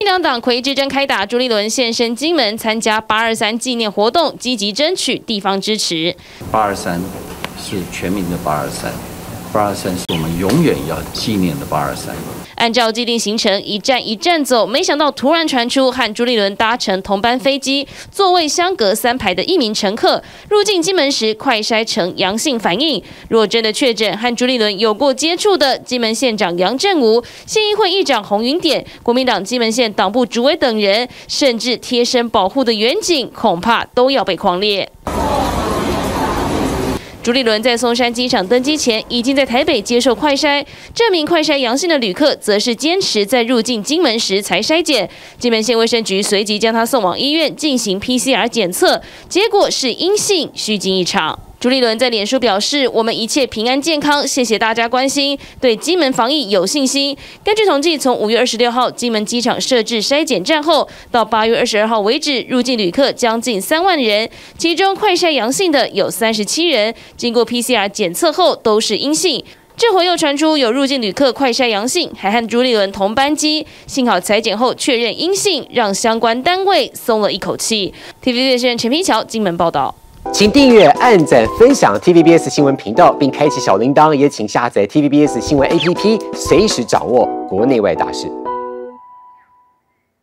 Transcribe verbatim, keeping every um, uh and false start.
民党党魁之争开打，朱立伦现身金门参加八二三纪念活动，积极争取地方支持。 八二三是全民的八二三，八二三是我们永远要纪念的八二三。 按照既定行程，一站一站走，没想到突然传出和朱立伦搭乘同班飞机、座位相隔三排的一名乘客入境金门时快筛呈阳性反应。若真的确诊和朱立伦有过接触的，金门县长杨振武、县议会议长洪云典、国民党金门县党部主委等人，甚至贴身保护的远景，恐怕都要被匡列。 朱立伦在松山机场登机前，已经在台北接受快筛。这名快筛阳性的旅客，则是坚持在入境金门时才筛检。金门县卫生局随即将他送往医院进行 P C R 检测，结果是阴性，虚惊一场。 朱立伦在脸书表示：“我们一切平安健康，谢谢大家关心，对金门防疫有信心。”根据统计，从五月二十六号金门机场设置筛检站后，到八月二十二号为止，入境旅客将近三万人，其中快筛阳性的有三十七人，经过 P C R 检测后都是阴性。 这回又传出有入境旅客快筛阳性，还和朱立伦同班机，幸好采检后确认阴性，让相关单位松了一口气。T V B S 陈皮乔金门报道。 请订阅、按赞、分享 T V B S 新闻频道，并开启小铃铛，也请下载 T V B S 新闻 A P P， 随时掌握国内外大事。